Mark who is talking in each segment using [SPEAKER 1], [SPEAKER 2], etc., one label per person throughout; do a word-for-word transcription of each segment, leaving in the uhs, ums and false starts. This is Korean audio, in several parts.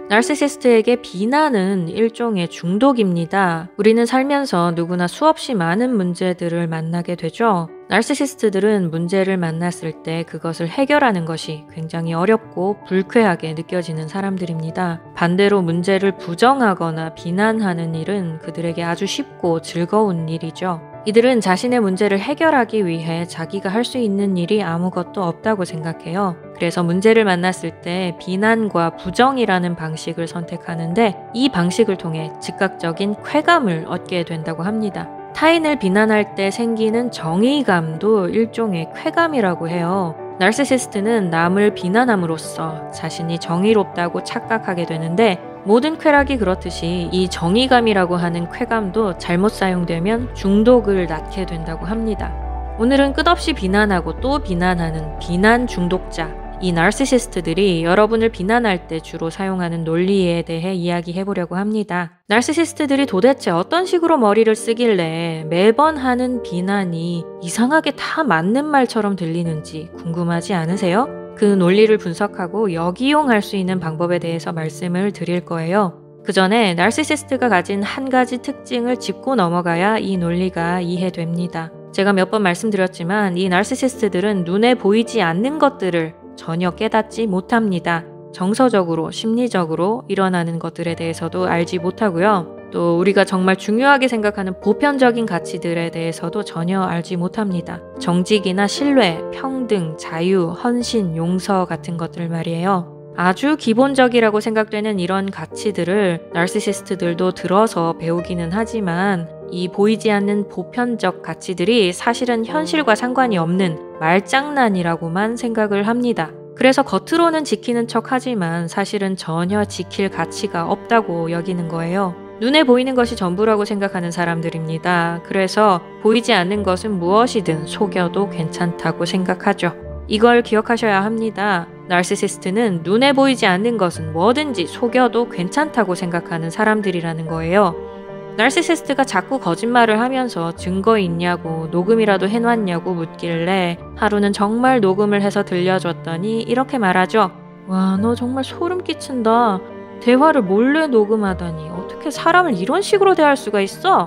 [SPEAKER 1] 나르시시스트에게 비난은 일종의 중독입니다. 우리는 살면서 누구나 수없이 많은 문제들을 만나게 되죠. 나르시시스트들은 문제를 만났을 때 그것을 해결하는 것이 굉장히 어렵고 불쾌하게 느껴지는 사람들입니다. 반대로 문제를 부정하거나 비난하는 일은 그들에게 아주 쉽고 즐거운 일이죠. 이들은 자신의 문제를 해결하기 위해 자기가 할 수 있는 일이 아무것도 없다고 생각해요. 그래서 문제를 만났을 때 비난과 부정이라는 방식을 선택하는데 이 방식을 통해 즉각적인 쾌감을 얻게 된다고 합니다. 타인을 비난할 때 생기는 정의감도 일종의 쾌감이라고 해요. 나르시시스트는 남을 비난함으로써 자신이 정의롭다고 착각하게 되는데 모든 쾌락이 그렇듯이 이 정의감이라고 하는 쾌감도 잘못 사용되면 중독을 낳게 된다고 합니다. 오늘은 끝없이 비난하고 또 비난하는 비난 중독자, 이 나르시시스트들이 여러분을 비난할 때 주로 사용하는 논리에 대해 이야기해 보려고 합니다. 나르시시스트들이 도대체 어떤 식으로 머리를 쓰길래 매번 하는 비난이 이상하게 다 맞는 말처럼 들리는지 궁금하지 않으세요? 그 논리를 분석하고 역이용할 수 있는 방법에 대해서 말씀을 드릴 거예요. 그 전에 나르시시스트가 가진 한 가지 특징을 짚고 넘어가야 이 논리가 이해됩니다. 제가 몇 번 말씀드렸지만 이 나르시시스트들은 눈에 보이지 않는 것들을 전혀 깨닫지 못합니다. 정서적으로, 심리적으로 일어나는 것들에 대해서도 알지 못하고요. 또 우리가 정말 중요하게 생각하는 보편적인 가치들에 대해서도 전혀 알지 못합니다. 정직이나 신뢰, 평등, 자유, 헌신, 용서 같은 것들 말이에요. 아주 기본적이라고 생각되는 이런 가치들을 나르시시스트들도 들어서 배우기는 하지만 이 보이지 않는 보편적 가치들이 사실은 현실과 상관이 없는 말장난이라고만 생각을 합니다. 그래서 겉으로는 지키는 척 하지만 사실은 전혀 지킬 가치가 없다고 여기는 거예요. 눈에 보이는 것이 전부라고 생각하는 사람들입니다. 그래서 보이지 않는 것은 무엇이든 속여도 괜찮다고 생각하죠. 이걸 기억하셔야 합니다. 나르시시스트는 눈에 보이지 않는 것은 뭐든지 속여도 괜찮다고 생각하는 사람들이라는 거예요. 나르시시스트가 자꾸 거짓말을 하면서 증거 있냐고 녹음이라도 해놨냐고 묻길래 하루는 정말 녹음을 해서 들려줬더니 이렇게 말하죠. 와, 너 정말 소름 끼친다. 대화를 몰래 녹음하다니 어떻게 사람을 이런 식으로 대할 수가 있어?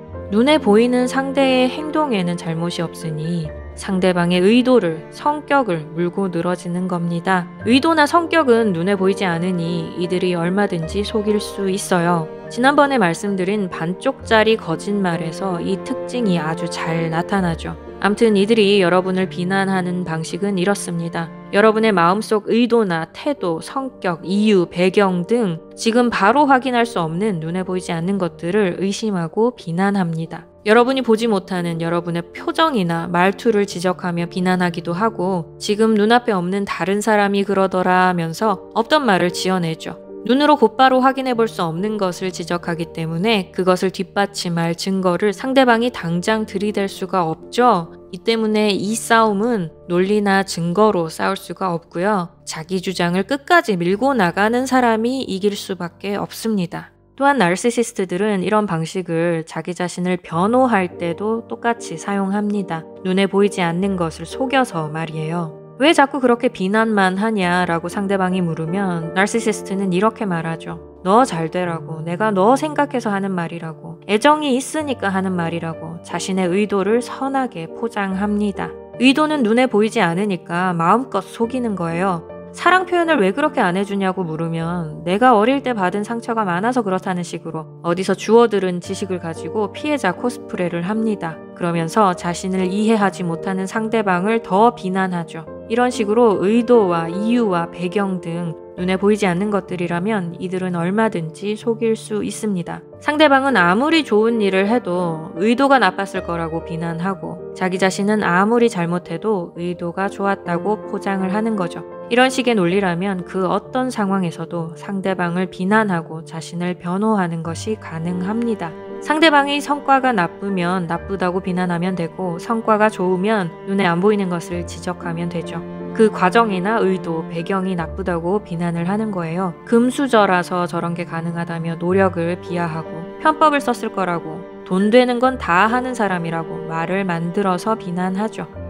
[SPEAKER 1] 눈에 보이는 상대의 행동에는 잘못이 없으니 상대방의 의도를, 성격을 물고 늘어지는 겁니다. 의도나 성격은 눈에 보이지 않으니 이들이 얼마든지 속일 수 있어요. 지난번에 말씀드린 반쪽짜리 거짓말에서 이 특징이 아주 잘 나타나죠. 암튼 이들이 여러분을 비난하는 방식은 이렇습니다. 여러분의 마음속 의도나 태도, 성격, 이유, 배경 등 지금 바로 확인할 수 없는 눈에 보이지 않는 것들을 의심하고 비난합니다. 여러분이 보지 못하는 여러분의 표정이나 말투를 지적하며 비난하기도 하고 지금 눈앞에 없는 다른 사람이 그러더라 하면서 없던 말을 지어내죠. 눈으로 곧바로 확인해 볼 수 없는 것을 지적하기 때문에 그것을 뒷받침할 증거를 상대방이 당장 들이댈 수가 없죠. 이 때문에 이 싸움은 논리나 증거로 싸울 수가 없고요. 자기 주장을 끝까지 밀고 나가는 사람이 이길 수밖에 없습니다. 또한 나르시시스트들은 이런 방식을 자기 자신을 변호할 때도 똑같이 사용합니다. 눈에 보이지 않는 것을 속여서 말이에요. 왜 자꾸 그렇게 비난만 하냐라고 상대방이 물으면 나르시시스트는 이렇게 말하죠. 너 잘 되라고, 내가 너 생각해서 하는 말이라고, 애정이 있으니까 하는 말이라고 자신의 의도를 선하게 포장합니다. 의도는 눈에 보이지 않으니까 마음껏 속이는 거예요. 사랑 표현을 왜 그렇게 안 해주냐고 물으면 내가 어릴 때 받은 상처가 많아서 그렇다는 식으로 어디서 주워들은 지식을 가지고 피해자 코스프레를 합니다. 그러면서 자신을 이해하지 못하는 상대방을 더 비난하죠. 이런 식으로 의도와 이유와 배경 등 눈에 보이지 않는 것들이라면 이들은 얼마든지 속일 수 있습니다. 상대방은 아무리 좋은 일을 해도 의도가 나빴을 거라고 비난하고 자기 자신은 아무리 잘못해도 의도가 좋았다고 포장을 하는 거죠. 이런 식의 논리라면 그 어떤 상황에서도 상대방을 비난하고 자신을 변호하는 것이 가능합니다. 상대방의 성과가 나쁘면 나쁘다고 비난하면 되고 성과가 좋으면 눈에 안 보이는 것을 지적하면 되죠. 그 과정이나 의도, 배경이 나쁘다고 비난을 하는 거예요. 금수저라서 저런 게 가능하다며 노력을 비하하고 편법을 썼을 거라고 돈 되는 건 다 하는 사람이라고 말을 만들어서 비난하죠.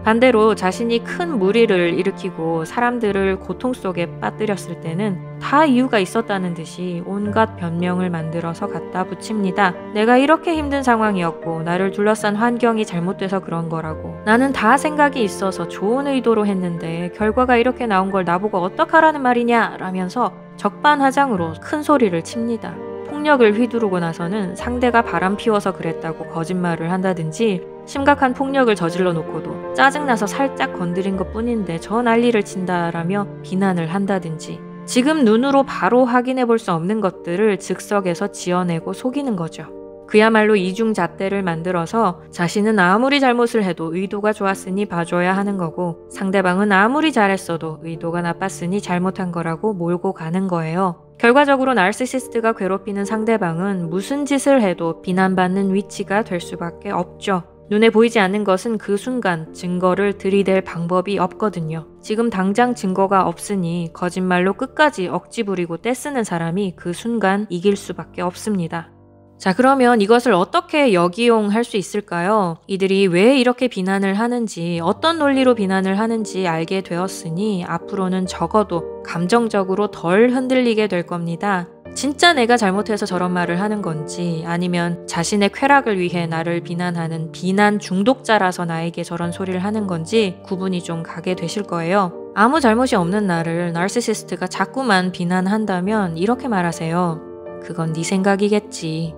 [SPEAKER 1] 반대로 자신이 큰 무리를 일으키고 사람들을 고통 속에 빠뜨렸을 때는 다 이유가 있었다는 듯이 온갖 변명을 만들어서 갖다 붙입니다. 내가 이렇게 힘든 상황이었고 나를 둘러싼 환경이 잘못돼서 그런 거라고. 나는 다 생각이 있어서 좋은 의도로 했는데 결과가 이렇게 나온 걸 나보고 어떡하라는 말이냐 라면서 적반하장으로 큰 소리를 칩니다. 폭력을 휘두르고 나서는 상대가 바람 피워서 그랬다고 거짓말을 한다든지 심각한 폭력을 저질러 놓고도 짜증나서 살짝 건드린 것 뿐인데 저 난리를 친다라며 비난을 한다든지 지금 눈으로 바로 확인해 볼 수 없는 것들을 즉석에서 지어내고 속이는 거죠. 그야말로 이중잣대를 만들어서 자신은 아무리 잘못을 해도 의도가 좋았으니 봐줘야 하는 거고 상대방은 아무리 잘했어도 의도가 나빴으니 잘못한 거라고 몰고 가는 거예요. 결과적으로 나르시시스트가 괴롭히는 상대방은 무슨 짓을 해도 비난받는 위치가 될 수밖에 없죠. 눈에 보이지 않는 것은 그 순간 증거를 들이댈 방법이 없거든요. 지금 당장 증거가 없으니 거짓말로 끝까지 억지 부리고 떼쓰는 사람이 그 순간 이길 수밖에 없습니다. 자, 그러면 이것을 어떻게 역이용할 수 있을까요? 이들이 왜 이렇게 비난을 하는지, 어떤 논리로 비난을 하는지 알게 되었으니 앞으로는 적어도 감정적으로 덜 흔들리게 될 겁니다. 진짜 내가 잘못해서 저런 말을 하는 건지 아니면 자신의 쾌락을 위해 나를 비난하는 비난 중독자라서 나에게 저런 소리를 하는 건지 구분이 좀 가게 되실 거예요. 아무 잘못이 없는 나를 나르시시스트가 자꾸만 비난한다면 이렇게 말하세요. 그건 네 생각이겠지.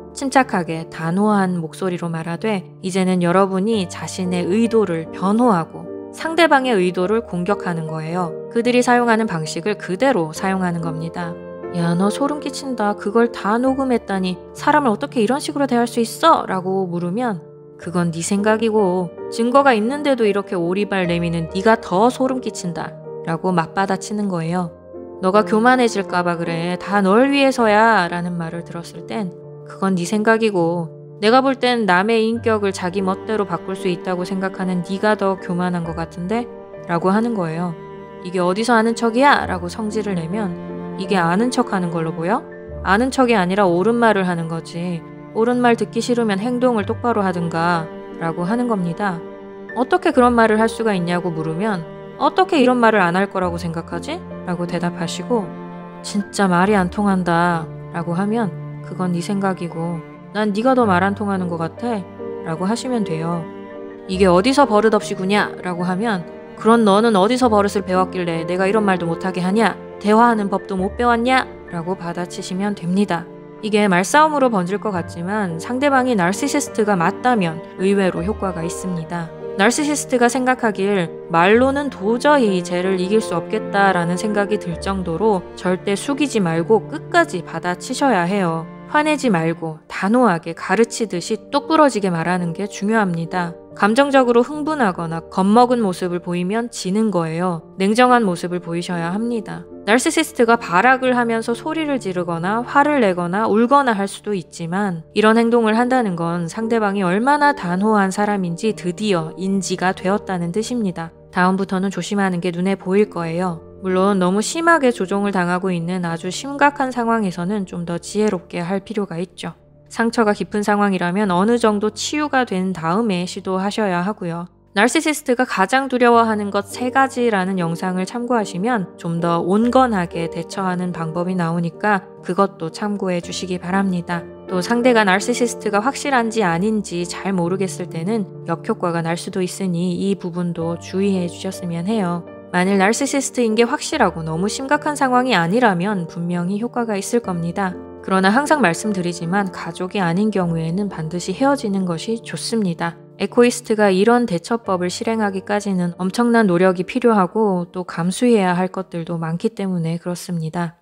[SPEAKER 1] 침착하게 단호한 목소리로 말하되 이제는 여러분이 자신의 의도를 변호하고 상대방의 의도를 공격하는 거예요. 그들이 사용하는 방식을 그대로 사용하는 겁니다. 야, 너 소름 끼친다. 그걸 다 녹음했다니 사람을 어떻게 이런 식으로 대할 수 있어? 라고 물으면 그건 네 생각이고 증거가 있는데도 이렇게 오리발 내미는 네가 더 소름 끼친다. 라고 맞받아치는 거예요. 너가 교만해질까봐 그래. 다 널 위해서야. 라는 말을 들었을 땐 그건 네 생각이고 내가 볼 땐 남의 인격을 자기 멋대로 바꿀 수 있다고 생각하는 네가 더 교만한 것 같은데? 라고 하는 거예요. 이게 어디서 아는 척이야? 라고 성질을 내면 이게 아는 척 하는 걸로 보여? 아는 척이 아니라 옳은 말을 하는 거지. 옳은 말 듣기 싫으면 행동을 똑바로 하든가 라고 하는 겁니다. 어떻게 그런 말을 할 수가 있냐고 물으면 어떻게 이런 말을 안 할 거라고 생각하지? 라고 대답하시고 진짜 말이 안 통한다 라고 하면 그건 네 생각이고 난 네가 더 말 안 통하는 것 같아 라고 하시면 돼요. 이게 어디서 버릇없이 구냐? 라고 하면 그런 너는 어디서 버릇을 배웠길래 내가 이런 말도 못하게 하냐? 대화하는 법도 못 배웠냐? 라고 받아치시면 됩니다. 이게 말싸움으로 번질 것 같지만 상대방이 나르시시스트가 맞다면 의외로 효과가 있습니다. 나르시시스트가 생각하길 말로는 도저히 쟤를 이길 수 없겠다라는 생각이 들 정도로 절대 숙이지 말고 끝까지 받아치셔야 해요. 화내지 말고 단호하게 가르치듯이 똑부러지게 말하는 게 중요합니다. 감정적으로 흥분하거나 겁먹은 모습을 보이면 지는 거예요. 냉정한 모습을 보이셔야 합니다. 나르시시스트가 발악을 하면서 소리를 지르거나 화를 내거나 울거나 할 수도 있지만 이런 행동을 한다는 건 상대방이 얼마나 단호한 사람인지 드디어 인지가 되었다는 뜻입니다. 다음부터는 조심하는 게 눈에 보일 거예요. 물론 너무 심하게 조종을 당하고 있는 아주 심각한 상황에서는 좀 더 지혜롭게 할 필요가 있죠. 상처가 깊은 상황이라면 어느 정도 치유가 된 다음에 시도하셔야 하고요. 나르시시스트가 가장 두려워하는 것 세 가지라는 영상을 참고하시면 좀 더 온건하게 대처하는 방법이 나오니까 그것도 참고해 주시기 바랍니다. 또 상대가 나르시시스트가 확실한지 아닌지 잘 모르겠을 때는 역효과가 날 수도 있으니 이 부분도 주의해 주셨으면 해요. 만일 나르시시스트인 게 확실하고 너무 심각한 상황이 아니라면 분명히 효과가 있을 겁니다. 그러나 항상 말씀드리지만 가족이 아닌 경우에는 반드시 헤어지는 것이 좋습니다. 에코이스트가 이런 대처법을 실행하기까지는 엄청난 노력이 필요하고 또 감수해야 할 것들도 많기 때문에 그렇습니다.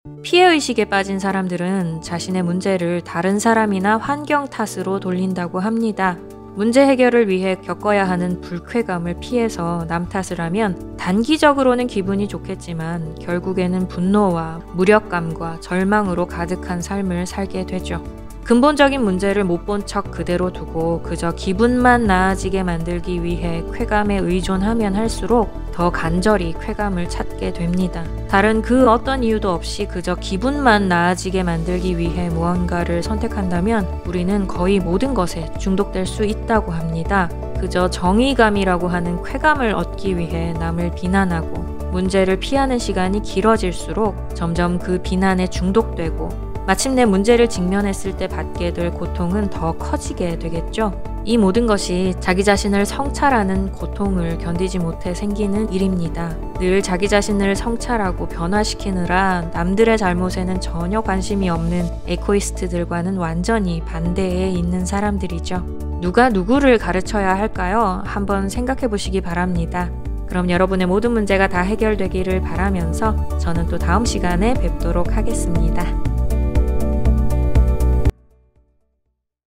[SPEAKER 1] 피해의식에 빠진 사람들은 자신의 문제를 다른 사람이나 환경 탓으로 돌린다고 합니다. 문제 해결을 위해 겪어야 하는 불쾌감을 피해서 남 탓을 하면 단기적으로는 기분이 좋겠지만 결국에는 분노와 무력감과 절망으로 가득한 삶을 살게 되죠. 근본적인 문제를 못 본 척 그대로 두고 그저 기분만 나아지게 만들기 위해 쾌감에 의존하면 할수록 더 간절히 쾌감을 찾게 됩니다. 다른 그 어떤 이유도 없이 그저 기분만 나아지게 만들기 위해 무언가를 선택한다면 우리는 거의 모든 것에 중독될 수 있다고 합니다. 그저 정의감이라고 하는 쾌감을 얻기 위해 남을 비난하고 문제를 피하는 시간이 길어질수록 점점 그 비난에 중독되고 마침내 문제를 직면했을 때 받게 될 고통은 더 커지게 되겠죠. 이 모든 것이 자기 자신을 성찰하는 고통을 견디지 못해 생기는 일입니다. 늘 자기 자신을 성찰하고 변화시키느라 남들의 잘못에는 전혀 관심이 없는 에코이스트들과는 완전히 반대에 있는 사람들이죠. 누가 누구를 가르쳐야 할까요? 한번 생각해 보시기 바랍니다. 그럼 여러분의 모든 문제가 다 해결되기를 바라면서 저는 또 다음 시간에 뵙도록 하겠습니다.